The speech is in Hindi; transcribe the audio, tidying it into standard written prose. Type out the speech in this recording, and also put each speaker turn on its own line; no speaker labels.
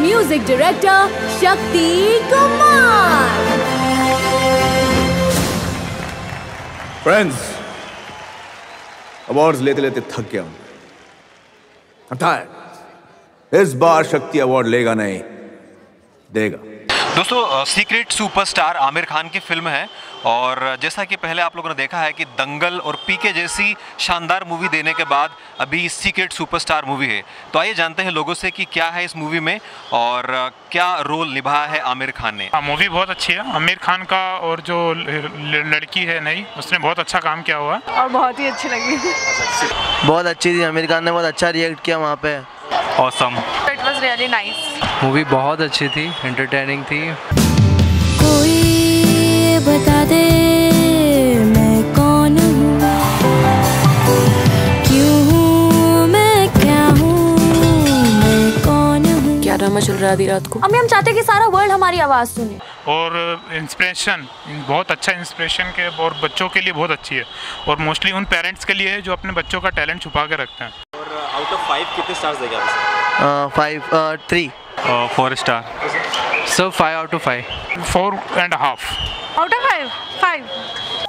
Music director Shakti Kumar.
Friends, awards लेते लेते थक गया हूं। I'm tired। इस बार शक्ति अवार्ड लेगा नहीं, देगा।
दोस्तों, सीक्रेट सुपरस्टार आमिर खान की फिल्म है और जैसा कि पहले आप लोगों ने देखा है कि दंगल और पीके जैसी शानदार मूवी देने के बाद अभी सीक्रेट सुपरस्टार मूवी है। तो आइए जानते हैं लोगों से कि क्या है इस मूवी में और क्या रोल निभाया है आमिर खान ने।
मूवी बहुत अच्छी है। आमिर खान का और जो लड़की है नई, उसने बहुत अच्छा काम किया हुआ है
और बहुत ही अच्छी लगी।
बहुत अच्छी थी। आमिर खान ने बहुत अच्छा रिएक्ट किया वहाँ पे।
Awesome.
It was really nice.
Movie बहुत अच्छी थी, एंटरटेनिंग थी।
कोई बता दे मैं कौन हूँ, क्यों हूँ मैं, क्या हूँ मैं, कौन हूँ।
क्या ड्रामा चल रहा है आधी रात को?
अम्मी, हम चाहते हैं कि सारा वर्ल्ड हमारी आवाज सुने।
और इंस्पिरेशन बहुत अच्छा, इंस्पिरेशन के और बच्चों के लिए बहुत अच्छी है और मोस्टली उन पेरेंट्स के लिए है जो अपने बच्चों का टैलेंट छुपा के रखते हैं।
और आउट ऑफ 5 कितने स्टार्स देगा आप?
3
4 star.
So 5 out of 5।
4.5
out of 5।